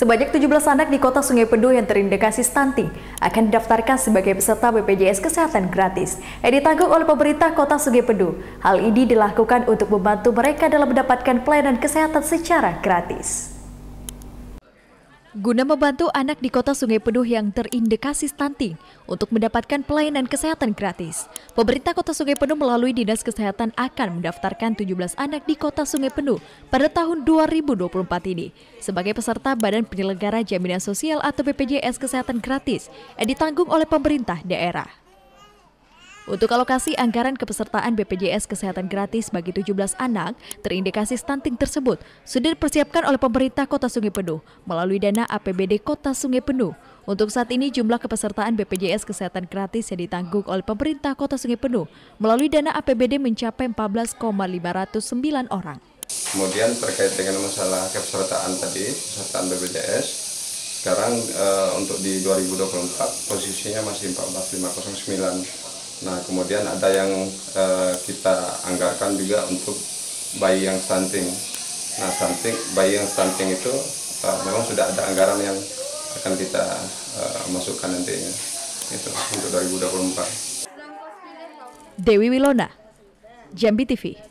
Sebanyak 17 anak di Kota Sungai Penuh yang terindikasi stunting akan didaftarkan sebagai peserta BPJS Kesehatan gratis yang ditanggung oleh pemerintah Kota Sungai Penuh. Hal ini dilakukan untuk membantu mereka dalam mendapatkan pelayanan kesehatan secara gratis. Guna membantu anak di Kota Sungai Penuh yang terindikasi stunting untuk mendapatkan pelayanan kesehatan gratis, pemerintah Kota Sungai Penuh melalui Dinas Kesehatan akan mendaftarkan 17 anak di Kota Sungai Penuh pada tahun 2024 ini sebagai peserta Badan Penyelenggara Jaminan Sosial atau BPJS Kesehatan gratis yang ditanggung oleh pemerintah daerah. Untuk alokasi anggaran kepesertaan BPJS Kesehatan gratis bagi 17 anak terindikasi stunting tersebut sudah dipersiapkan oleh pemerintah Kota Sungai Penuh melalui dana APBD Kota Sungai Penuh. Untuk saat ini jumlah kepesertaan BPJS Kesehatan gratis yang ditanggung oleh pemerintah Kota Sungai Penuh melalui dana APBD mencapai 14,509 orang. Kemudian terkait dengan masalah kepesertaan tadi, pesertaan BPJS, sekarang untuk di 2024 posisinya masih 14.509. Nah, kemudian ada yang kita anggarkan juga untuk bayi yang stunting. Nah, bayi yang stunting itu memang sudah ada anggaran yang akan kita masukkan nantinya itu untuk 2024. Dewi Wilona, Jambi TV.